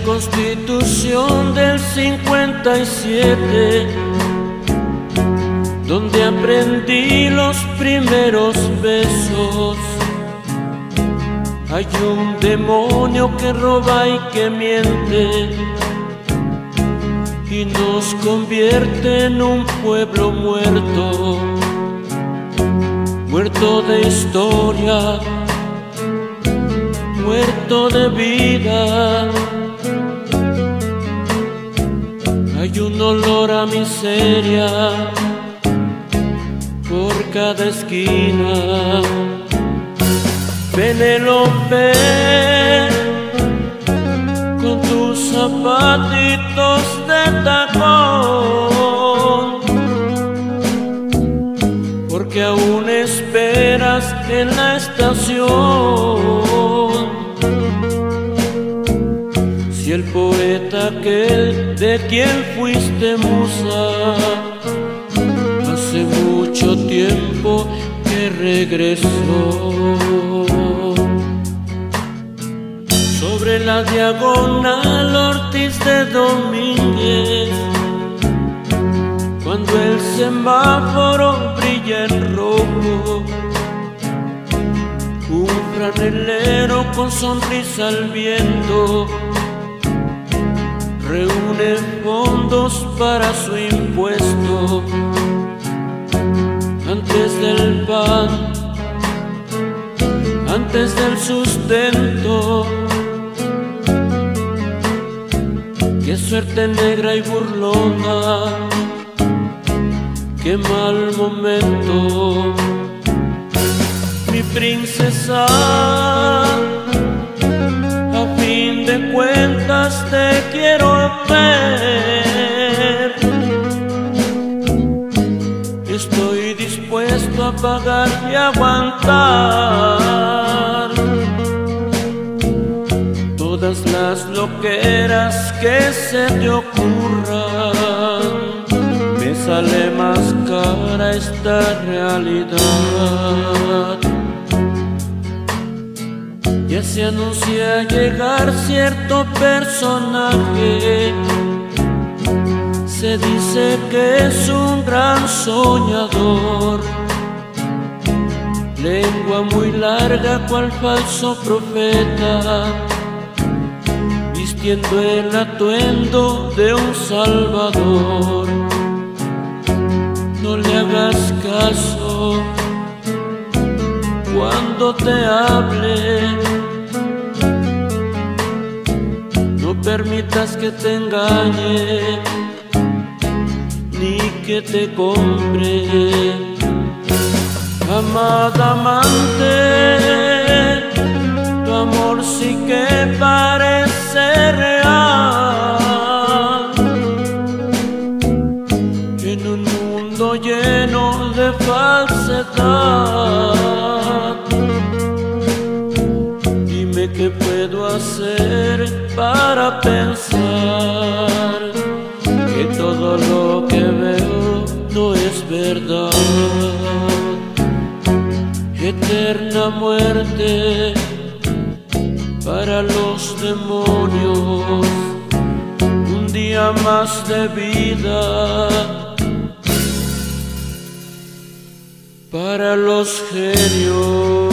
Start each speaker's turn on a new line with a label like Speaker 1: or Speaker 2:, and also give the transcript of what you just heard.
Speaker 1: Constitución del 57, donde aprendí los primeros besos. Hay un demonio que roba y que miente y nos convierte en un pueblo muerto, muerto de historia, muerto de vida. Hay un olor a miseria por cada esquina. Penélope, con tus zapatitos de tacón, porque aún esperas en la estación. Si el poeta aquel de quien fuiste musa hace mucho tiempo que regresó. Sobre la diagonal Ortiz de Domínguez, cuando el semáforo brilla en rojo, un franelero con sonrisa al viento reúne fondos para su impuesto. Antes del pan, antes del sustento, qué suerte negra y burlona, qué mal momento. Mi princesa, a fin de cuentas te quiero ver. Estoy dispuesto a pagar y aguantar todas las loqueras que se te ocurran. Me sale más cara esta realidad. Ya se anuncia llegar cierto personaje. Se dice que es un gran soñador, lengua muy larga cual falso profeta, vistiendo el atuendo de un salvador. No le hagas caso cuando te hable, no permitas que te engañe ni que te compre. Amada amante, tu amor sí que parece real. En un mundo lleno de falsedad, dime qué puedo hacer para pensar que todo lo que veo no es verdad. Eterna muerte para los demonios, un día más de vida para los genios.